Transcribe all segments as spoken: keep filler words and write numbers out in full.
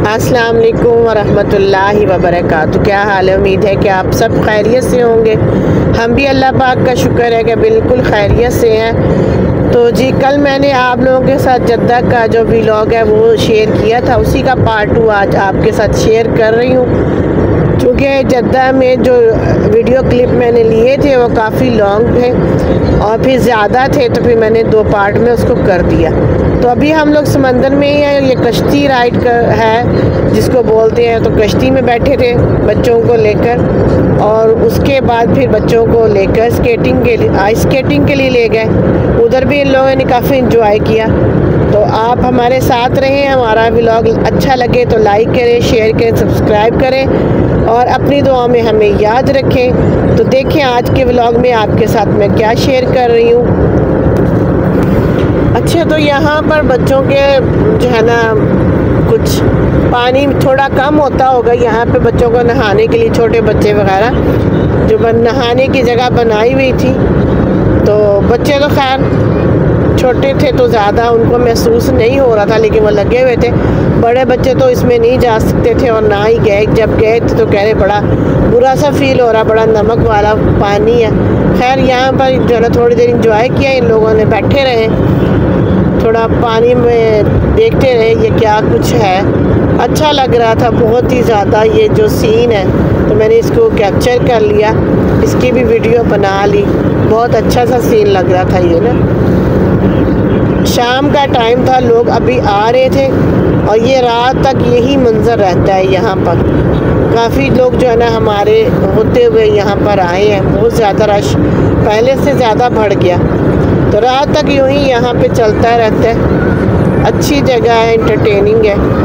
अस्सलाम वालेकुम वरहमतुल्लाहि वबरकातुहू। क्या हाल है? उम्मीद है कि आप सब खैरियत से होंगे। हम भी अल्लाह पाक का शुक्र है कि बिल्कुल खैरियत से हैं। तो जी कल मैंने आप लोगों के साथ जद्दा का जो व्लॉग है वो शेयर किया था, उसी का पार्ट टू आज आपके साथ शेयर कर रही हूँ। क्योंकि जद्दा में जो वीडियो क्लिप मैंने लिए थे वो काफ़ी लॉन्ग थे और फिर ज़्यादा थे, तो फिर मैंने दो पार्ट में उसको कर दिया। तो अभी हम लोग समंदर में ही हैं। ये कश्ती राइड कर है जिसको बोलते हैं। तो कश्ती में बैठे थे बच्चों को लेकर, और उसके बाद फिर बच्चों को लेकर स्केटिंग के लिए आइस स्केटिंग के लिए ले गए। उधर भी इन लोगों ने काफ़ी इंजॉय किया। तो आप हमारे साथ रहें, हमारा व्लॉग अच्छा लगे तो लाइक करें, शेयर करें, सब्सक्राइब करें और अपनी दुआ में हमें याद रखें। तो देखें आज के व्लॉग में आपके साथ मैं क्या शेयर कर रही हूँ। अच्छा, तो यहाँ पर बच्चों के जो है ना कुछ पानी थोड़ा कम होता होगा यहाँ पे बच्चों को नहाने के लिए, छोटे बच्चे वगैरह जो नहाने की जगह बनाई हुई थी। तो बच्चे तो खैर छोटे थे तो ज़्यादा उनको महसूस नहीं हो रहा था, लेकिन वो लगे हुए थे। बड़े बच्चे तो इसमें नहीं जा सकते थे और ना ही गए। जब गए थे तो कह रहे बड़ा बुरा सा फील हो रहा, बड़ा नमक वाला पानी है। खैर यहाँ पर जो है ना थोड़ी देर इंजॉय किया इन लोगों ने, बैठे रहे, थोड़ा पानी में देखते रहे ये क्या कुछ है। अच्छा लग रहा था बहुत ही ज़्यादा ये जो सीन है, तो मैंने इसको कैप्चर कर लिया, इसकी भी वीडियो बना ली। बहुत अच्छा सा सीन लग रहा था ये ना। शाम का टाइम था, लोग अभी आ रहे थे और ये रात तक यही मंज़र रहता है यहाँ पर। काफ़ी लोग जो है ना हमारे होते हुए यहाँ पर आए हैं। बहुत ज़्यादा रश पहले से ज़्यादा बढ़ गया, तो रात तक यूँ ही यहाँ पे चलता रहता है। अच्छी जगह है, एंटरटेनिंग है।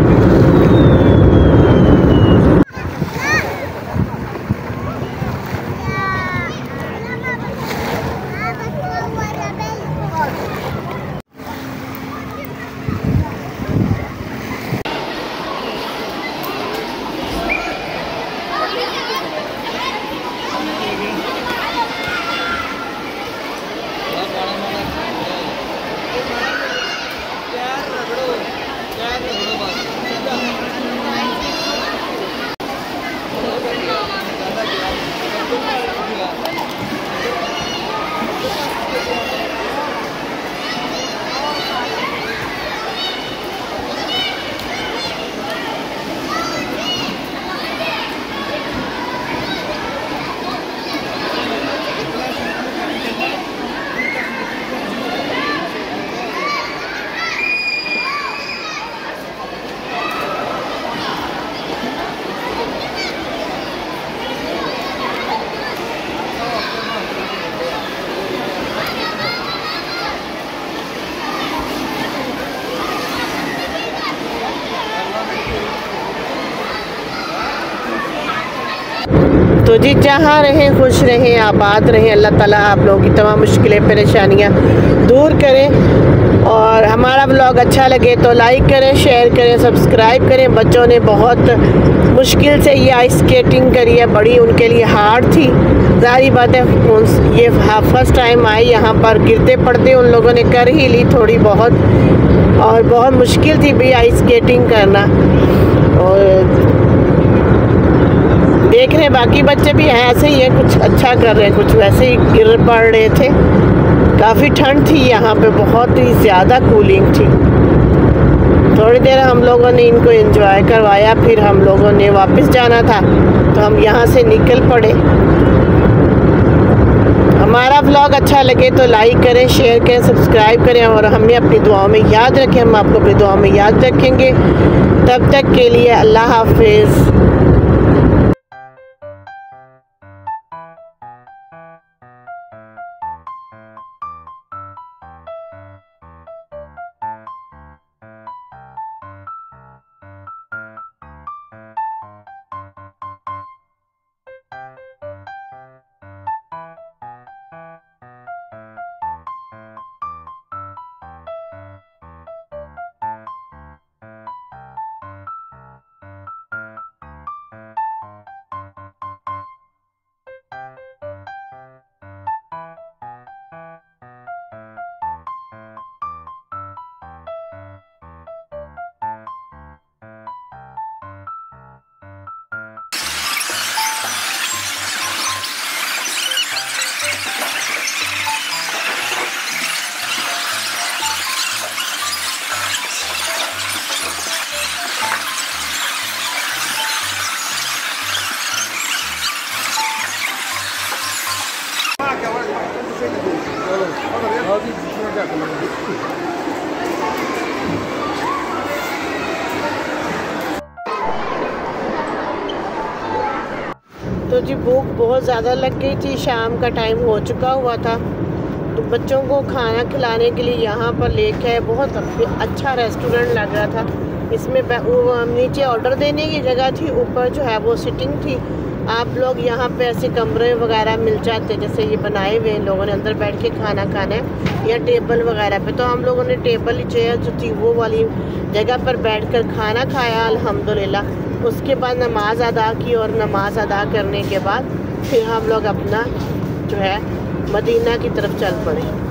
तो जी जहाँ रहें खुश रहें, आबाद रहें। अल्लाह ताला आप लोगों की तमाम मुश्किलें परेशानियाँ दूर करें। और हमारा व्लॉग अच्छा लगे तो लाइक करें, शेयर करें, सब्सक्राइब करें। बच्चों ने बहुत मुश्किल से ये आइस स्केटिंग करी है, बड़ी उनके लिए हार्ड थी। ज़ाहिर बात है ये फर्स्ट टाइम आई यहाँ पर, गिरते पड़ते उन लोगों ने कर ही ली थोड़ी बहुत, और बहुत मुश्किल थी भी आइस स्केटिंग करना। और देख रहे हैं बाकी बच्चे भी ऐसे ही हैं, कुछ अच्छा कर रहे हैं, कुछ वैसे ही गिर पड़ रहे थे। काफ़ी ठंड थी यहाँ पे, बहुत ही ज़्यादा कूलिंग थी। थोड़ी देर हम लोगों ने इनको एंजॉय करवाया, फिर हम लोगों ने वापस जाना था तो हम यहाँ से निकल पड़े। हमारा व्लॉग अच्छा लगे तो लाइक करें, शेयर करें, सब्सक्राइब करें और हमें अपनी दुआओं में याद रखें। हम आपको अपनी दुआओं में याद रखेंगे। तब तक के लिए अल्लाह हाफिज़। तो जी भूख बहुत ज़्यादा लग गई थी, शाम का टाइम हो चुका हुआ था। तो बच्चों को खाना खिलाने के लिए यहाँ पर लेके आए। बहुत अच्छा रेस्टोरेंट लग रहा था। इसमें वो नीचे ऑर्डर देने की जगह थी, ऊपर जो है वो सिटिंग थी। आप लोग यहाँ पे ऐसे कमरे वगैरह मिल जाते, जैसे ये बनाए हुए हैं, लोगों ने अंदर बैठ के खाना खाना है या टेबल वगैरह पे। तो हम लोगों ने टेबल चेयर जो थी वो वाली जगह पर बैठकर खाना खाया अल्हम्दुलिल्लाह। उसके बाद नमाज अदा की और नमाज अदा करने के बाद फिर हम लोग अपना जो है मदीना की तरफ चल पड़े।